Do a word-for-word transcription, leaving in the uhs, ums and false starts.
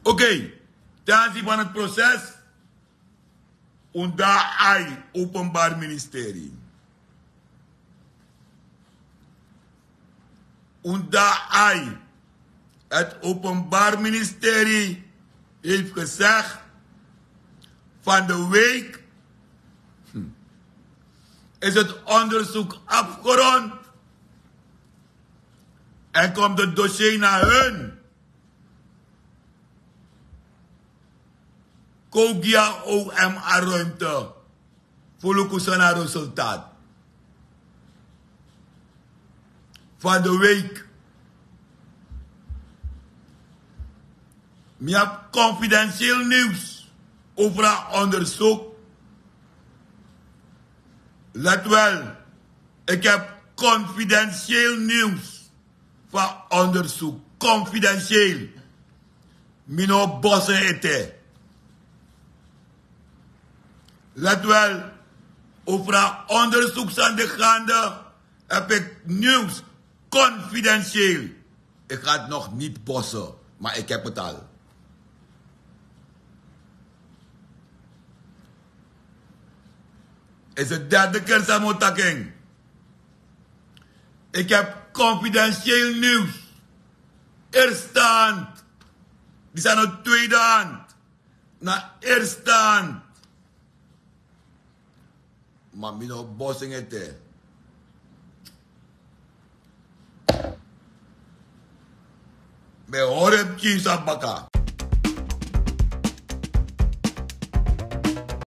Oké, okay. Ten aanzien van het proces, onder ai Openbaar Ministerie. Onder ai, het Openbaar Ministerie heeft gezegd van de week hm, is het onderzoek afgerond en komt het dossier naar hun. Kogia O M A-ruimte voor het resultaat van de week. Ik heb confidentieel nieuws over het onderzoek. Let wel, ik heb confidentieel nieuws van onderzoek. Confidentieel. Mino bossen eten. Let wel, over het onderzoek aan de gaande heb ik nieuws confidentieel. Ik ga het nog niet bossen, maar ik heb het al. Is het derde keer samotaking. Ik heb confidentieel nieuws. Eerste hand. Die zijn op tweede hand. Naar eerste hand. Maar ik heb bossing eten. Ik hoor het kies aan baka.